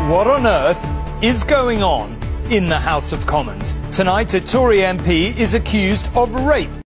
What on earth is going on in the House of Commons? Tonight, a Tory MP is accused of rape.